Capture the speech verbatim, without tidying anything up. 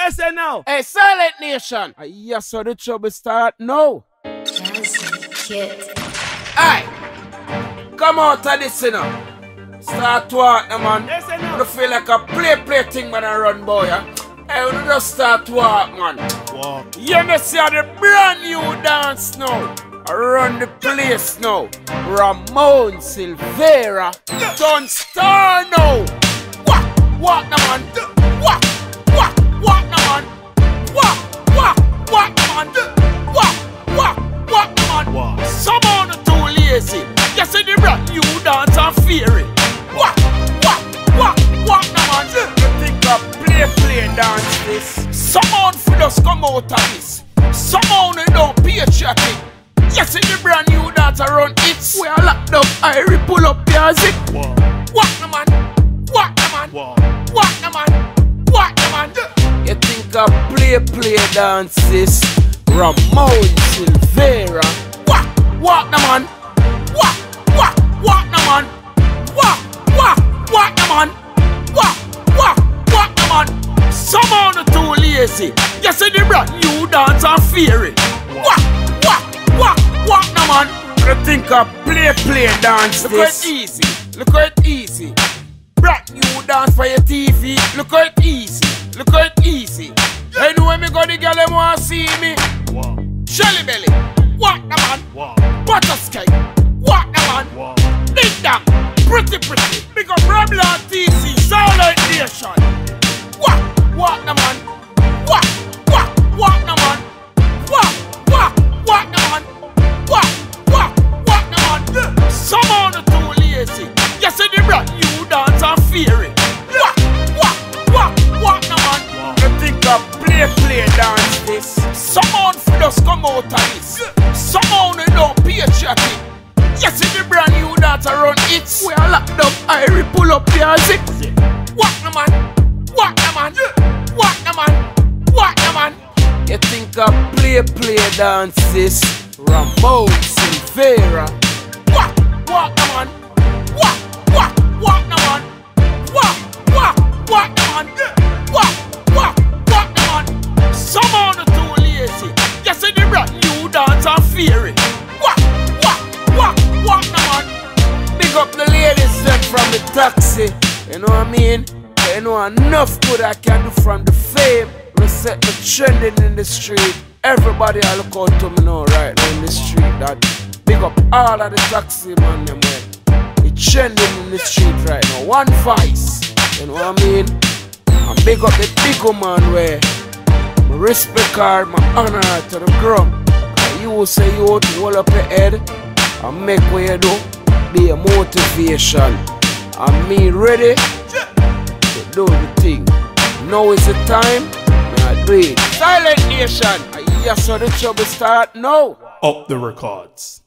I say now. Hey, Silent Nation. I yes, so the trouble start now. Aye. Come out of this, you know. Start work, no, man. Yes, I know. You feel like a play play thing when I run, boy. Yeah? Hey, you just start work, man. Wow. You know, see how the brand new dance now. I run the place now. Ramone Silvera. Don't star now. What? What, no, man? What? What? What, no, man? What? What? What, no, man? What? What? What, no, man? Wow. Someone too lazy. You see the brand new dance and fear it. What? What? What? What, no, man? You think I play, play dance this? Someone for just come out of this. Someone who don't patriotic. You see the brand new dance around it. We are locked up, I pull up your zip. Wow. What, no, man? What, no, man? Wow. What, no, man? What, no, man? You think I play, play dance this? Ramone Silvera. What? What, no, man? What? What? What, no, man? What? What? What, no, man? What? What? What, no, man? Someone too lazy. You see the brand new dance and fear it. What? What? What? What, no, man? You think I play, play dance this? Look how it easy. Look how it easy. Brand new dance for your T V. Look how it easy. Look how it easy. Anyway, me go the girl them want see me. Wow. Shelly belly. What, no, man? Wow. Butterscotch. What, no, man? Wow. Big damn. Pretty, pretty. Big up Ramone T C. Silent Nation. What? What, no, man? What? What? What, no, man? What? What? What, no, man? What? What? What, no, man? Someone too lazy. You see the brand new dance and fear it. What? What? What? What, no, man? You think I play, play dance this? Someone for just come out of this. Someone who don't patriotic. You see the brand new dance around it. We are locked up, I pull up your zip. What, no, man? What, no, man? What, no, man? What, no, man? You think I play, play dance this? Ramone Silvera. What? What, no, man? What? What? What, no, man? What? What? What, no, man? What? What? What, no, man? Someone too lazy. You see the brand new dance and fear it. What? What? What? What, no, man? Big up the ladies then from the taxi. You know what I mean? You know enough good I can do from the fame. We set the trending in the street. Everybody I look out to me now right now in the street. That big up all of the taxi man them way. It's trending in the street right now. One voice. You know what I mean? And big up the big man way. My respect her, my honor her to the ground. And you say you want to hold up your head and make what you do be a motivation. And me ready to do the thing. Now is the time, I do it. Silent Nation, yes, so the trouble start now. Up Deh Records.